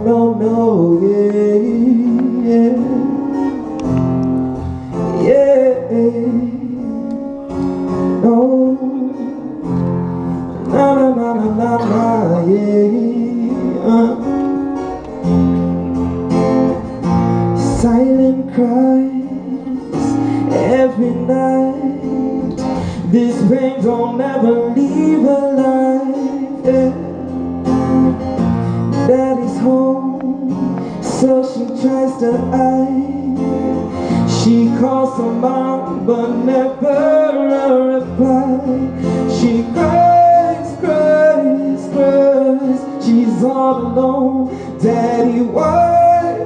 no, no, yeah, yeah, yeah, no, na na na na na na, yeah, silent cries every night. This pain don't ever leave her life, yeah. Daddy's home, so she tries to hide. She calls her mom, but never a reply. She cries, cries, cries. She's all alone. Daddy, why,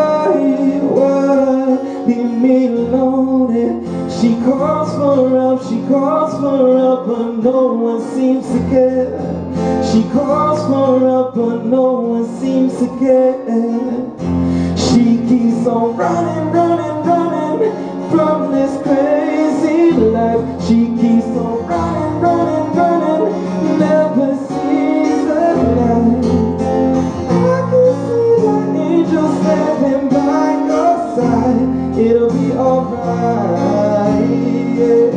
leave me alone? And she calls for help, but no one seems to care. She calls for help, but no one seems to care. She keeps on running, running, running from this crazy life. She keeps on running, running, running, never sees the light. I can see the angel standing by your side. It'll be alright, yeah.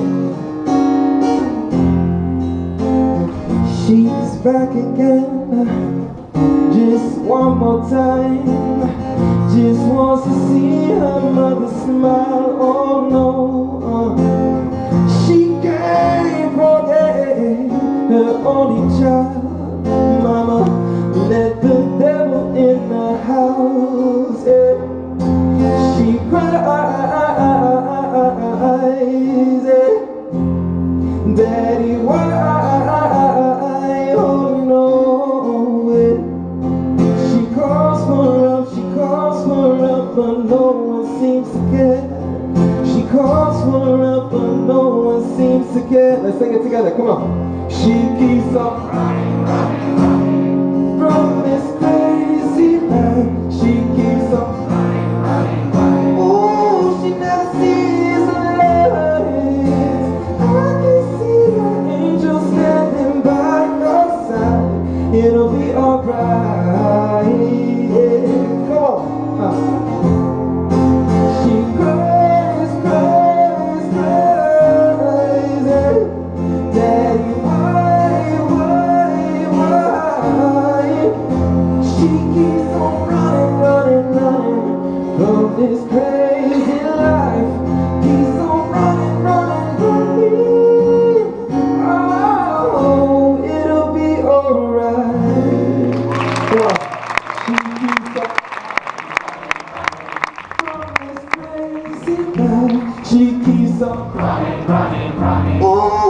She's back again, just one more time. Just wants to see her mother smile, oh no. She can't forget her only child. Mama, let the devil in the house, yeah. She cries, yeah. Daddy, why? But no one seems to care. She calls for help, but no one seems to care. Let's sing it together, come on. She keeps on running, running, running from this crazy life. She keeps on running, running, running. Oh, she never sees the light. I can see the angel standing by your side. It'll be alright, yeah. Come on. She cries, cries, cries, yeah. Daddy, why? She keeps on running, running, running from this crazy life. Keeps on running, running from me. Oh, it'll be alright. Come on. She keeps on. She keeps on running, running, running. Oh.